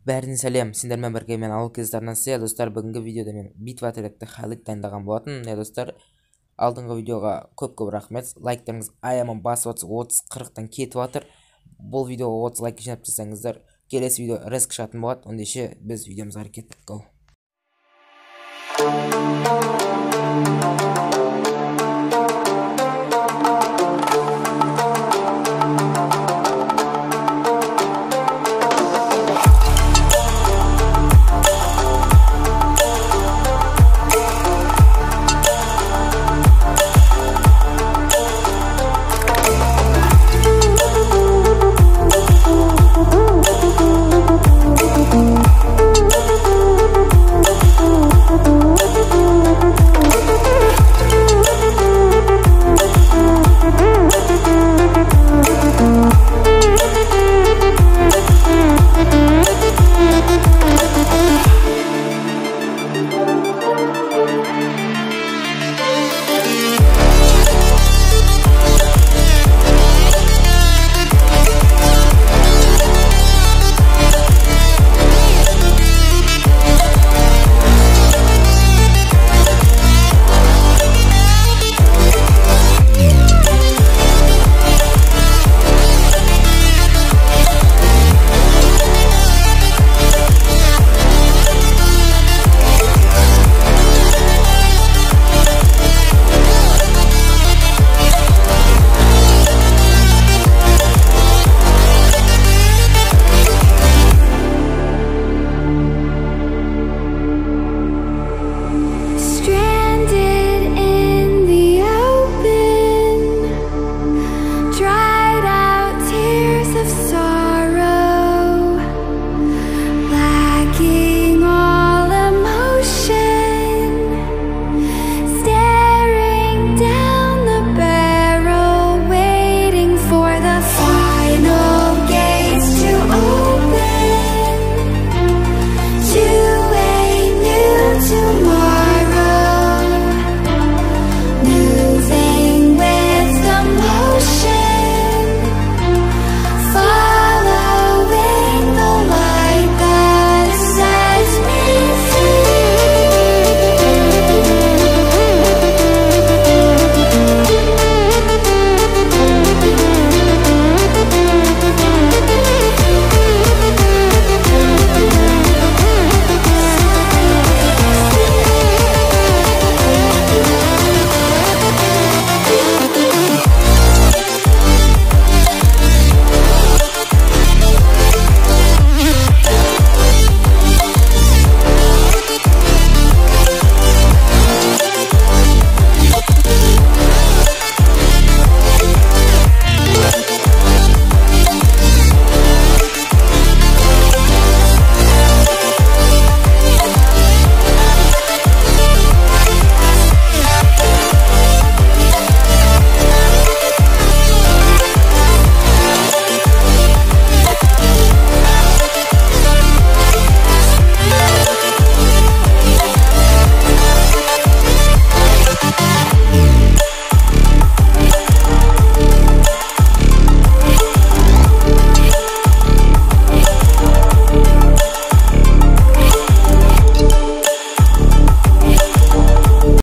Бәріне сәлем, сендермен бірге мен ауыл кездарынан сия достар. Бүгінгі видеода мен битва тректі хайлайт дайындаған болатын. Достар, алдыңғы видеоға көп рахмет. Лайктарыңыз аяман басып 30-40-тан кетіп жатыр. Бұл видеоға 30 лайк жинап тастаңыздар, келесі видео реск шығатын болады. Ондайше біз видеомызға әрекет. Go.